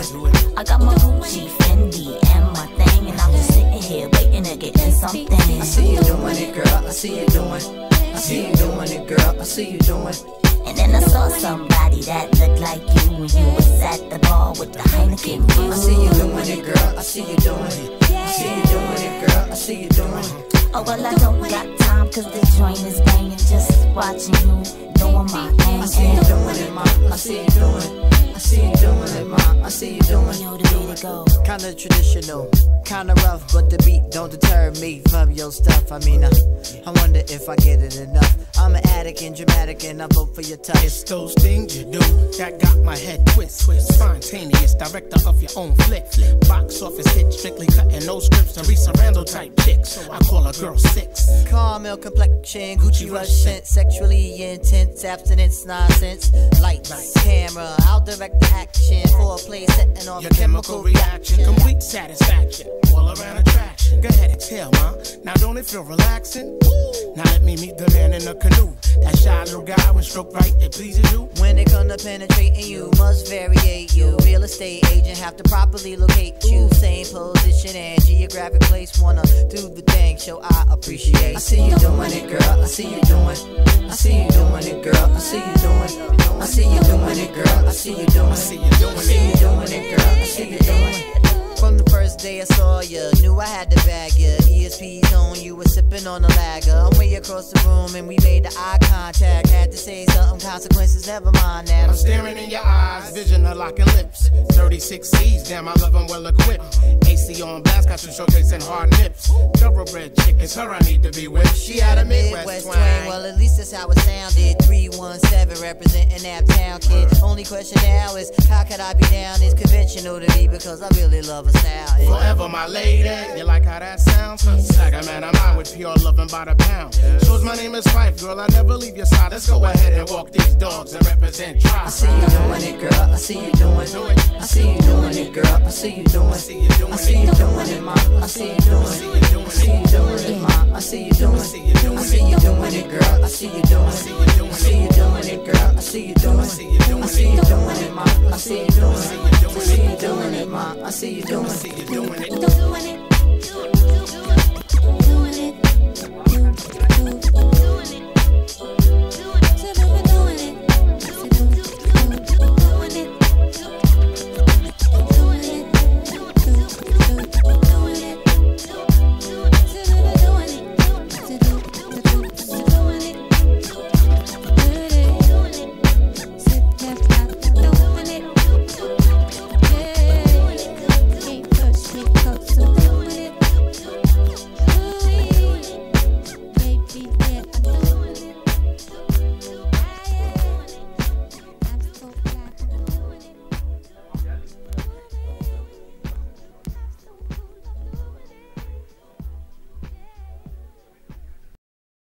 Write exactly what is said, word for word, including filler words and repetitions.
I got my Gucci, Fendi, and my thing, and I'm just sitting here waiting to get in something. I see you doing it, girl. I see you doing. I see you doing it, girl. I see you doing. And then I saw somebody that looked like you when you was at the bar with the Heineken brew. I see you doing it, girl. I see you doing it. I see you doing it, girl. I see you doing it. Oh, well, I don't got time, cause the joint is banging. Just watching you doing my thing. I see you doing it, ma. I see you doing it. I see you doing it, ma. I see you doing it. Yo, the way to go. Kinda traditional, kinda rough, but the beat don't deter me from your stuff. I mean, I, I wonder if I get it enough. I'm an addict and dramatic, and I vote for your touch. It's those things you do that got my head twist. twist. Spontaneous, director of your own flick. Box office hit, strictly cutting no scripts. Teresa Randall type chicks. I call a girl six. Caramel complexion, Gucci rush scent, sexually intense, abstinence, nonsense. Lights, camera, I'll direct the action for a play setting off your chemical reaction. Complete satisfaction, all around attraction. Go ahead, exhale, ma. Now don't it feel relaxing? Now let me meet the man in the canoe. That shy little guy when stroke right, it pleases you. When it comes to penetrating, you must variate you. Real estate agent have to properly locate you. Same position and geographic place. Wanna do the thing, show I appreciate. I see you doing it, girl. I see you doing. I see you doing it, girl. I see you doing. I see you doing it, girl. I see you doing. I see you doing. I see you doing it, girl. I see you doing it. From the first day I saw ya, knew I had to bag ya. E S P's on, you was sipping on a lager. I'm way across the room and we made the eye contact. Had to say something, consequences, never mind that. I'm staring in your eyes, vision of locking lips. thirty-six C's, damn, I love them well equipped. A C on blast, got you showcasing hard nips. Thoroughbred chick, it's her I need to be with. She had a Midwest, Midwest twang. twang. Well, at least that's how it sounded. three one seven representing Naptown Kid. Only question now is, how could I be down? It's conventional to me because I really love a style. Forever my lady, you like how that sounds? Saga man, I'm out with pure loving by the pound. Shows my name is Fife, girl, I never leave your side. Let's go ahead and walk these dogs and represent tribe. I see you doing it, girl. I see you doing it. I see you doing it, girl. I see you doing it. I see you doing it, ma. I see you doing it. I see you doing it, ma. I see you doing it. I see you doing it, girl. I see you doing it. I see you doing it, girl. I see you doing it. I see you doing it, ma. I see you doing it. I see you doing it, ma. I see you doing it.